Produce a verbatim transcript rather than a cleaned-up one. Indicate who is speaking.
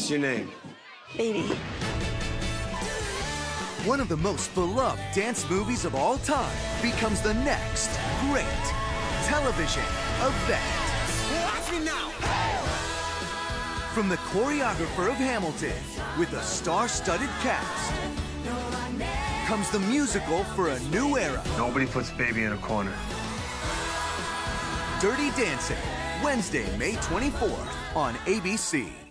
Speaker 1: What's your name?
Speaker 2: Baby.
Speaker 3: One of the most beloved dance movies of all time becomes the next great television event.
Speaker 1: Watch me now!
Speaker 3: From the choreographer of Hamilton, with a star-studded cast, comes the musical for a new era.
Speaker 1: Nobody puts baby in a corner.
Speaker 3: Dirty Dancing, Wednesday, May twenty-fourth on A B C.